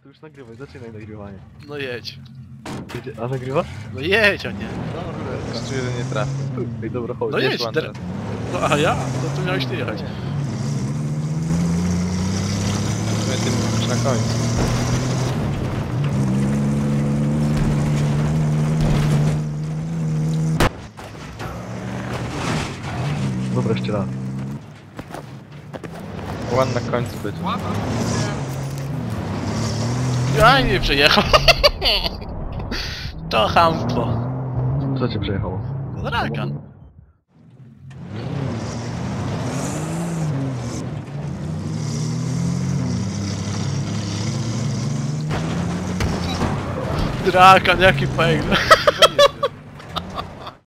to już nagrywaj, zaczynaj nagrywanie. No jedź. A nagrywasz? No jedź, a nie. Jeszcze jeden nie trafił. Ej, dobra, chodź. No jedź, no a ja? To tu miałeś ty jechać. Ty mówisz na końcu. Dobra, jeszcze raz. Ładny na końcu być. Ja nie przejechał. To chamstwo. Co cię przejechało? Dragan. Dragan, jaki pęk.